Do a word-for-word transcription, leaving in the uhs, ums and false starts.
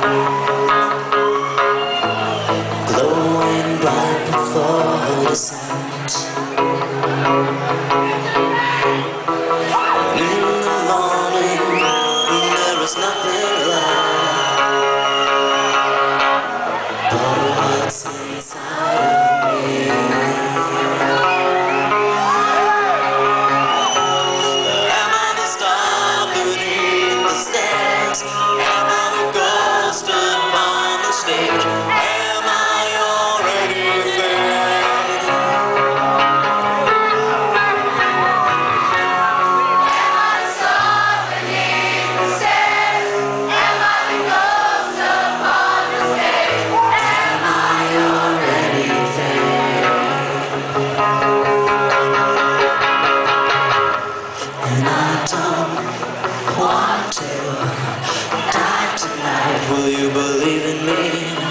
glowing bright before the sunset. In the morning, there is nothing left but what's inside of me. Am I the star beneath the stairs? Am I the ghost upon the stage? Am I already there? Am I the star beneath the stairs? Am I the ghost upon the stage? Am I already there? And I don't want to die tonight. Will you believe in me?